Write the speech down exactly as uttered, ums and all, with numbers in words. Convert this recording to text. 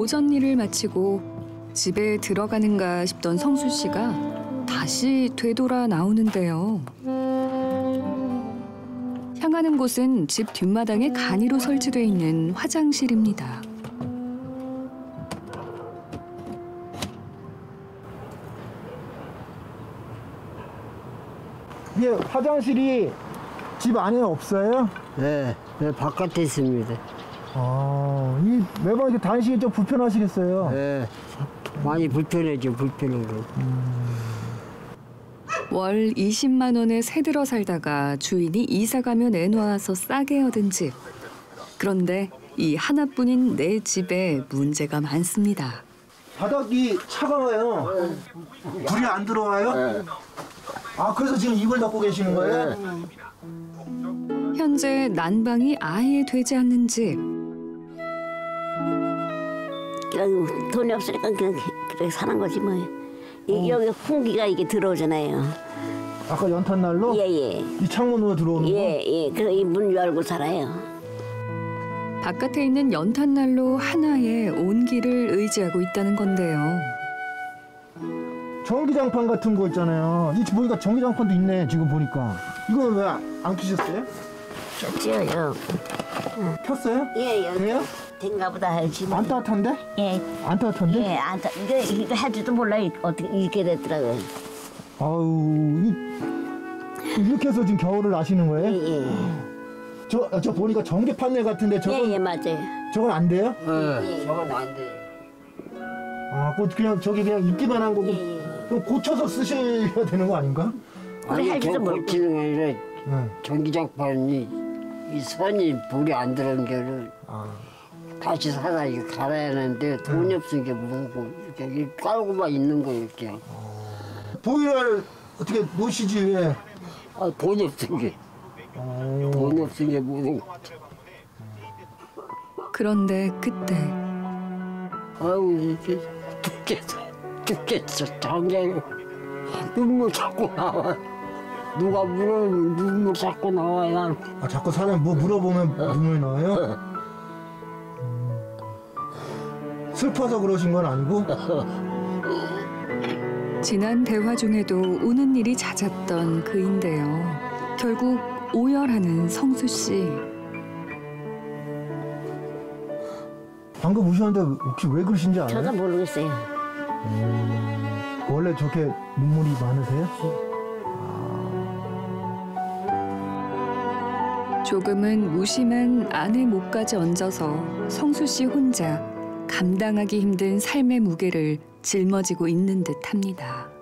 오전 일을 마치고 집에 들어가는가 싶던 성수 씨가 다시 되돌아 나오는데요. 향하는 곳은 집 뒷마당에 간이로 설치돼 있는 화장실입니다. 이게 화장실이 집 안에 없어요? 네, 네 바깥에 있습니다. 아, 이 매번 이렇게 다니시기 좀 불편하시겠어요? 네, 많이 불편해죠, 불편한 거. 음. 월 이십만 원에 새 들어 살다가 주인이 이사 가며 내놓아서 싸게 얻은 집. 그런데 이 하나뿐인 내 집에 문제가 많습니다. 바닥이 차가워요. 불이 안 들어와요? 네. 아, 그래서 지금 이걸 덮고 계시는 거예요? 네. 현재 난방이 아예 되지 않는 집. 그냥 돈이 없으니까 그냥 그렇게 사는 거지 뭐. 이, 여기 풍기가 이게 들어오잖아요. 아까 연탄난로? 예예. 이 창문으로 들어오는 거? 예예. 그래서 이 문 열고 살아요. 바깥에 있는 연탄난로 하나에 온기를 의지하고 있다는 건데요. 전기장판 같은 거 있잖아요. 이 보니까 전기장판도 있네, 지금 보니까. 이건 왜 안 켜셨어요? 좋지요. 켰어요? 예예. 돼요? 된가 보다 알지. 안 따뜻한데? 예. 안 따뜻한데? 예. 안 타. 이거 이거 할 줄도 몰라. 어떻게 이렇게 됐더라고요. 아우, 이, 이렇게 해서 지금 겨울을 나시는 거예요? 예예. 저, 저 보니까 전기 판넬 같은데 저건, 예예 맞아요. 저건 안 돼요? 네, 저건 안 돼. 아, 그거 그냥 저기 그냥 있기만 한 거고 예, 예. 그럼 고쳐서 쓰셔야 되는 거 아닌가? 우리 할 아니, 저 줄도 모르고. 고치는 게 아니라 네. 전기장판이 이 선이 불이 안 들어온 게를 아. 다시 사다 이거 갈아야 하는데 돈이 없으니까 뭐고 이렇게 깔고만 있는 거 이렇게. 보일러를 어떻게 놓으시지 왜? 아, 돈이 없은 게. 어. 돈이 없은 게 뭐고. 그런데 그때 아유, 이게 죽겠어. 죽겠어. 당장 눈물 자꾸 나와. 누가 물어보면 눈물 자꾸 나와요. 아, 자꾸 사람 뭐 물어보면 눈물 나와요? 음. 슬퍼서 그러신 건 아니고? 지난 대화 중에도 우는 일이 잦았던 그인데요. 결국 오열하는 성수 씨. 방금 우셨는데 혹시 왜 그러신지 알아요? 저도 모르겠어요. 음, 원래 저렇게 눈물이 많으세요? 조금은 무심한 아내 목까지 얹어서 성수 씨 혼자 감당하기 힘든 삶의 무게를 짊어지고 있는 듯합니다.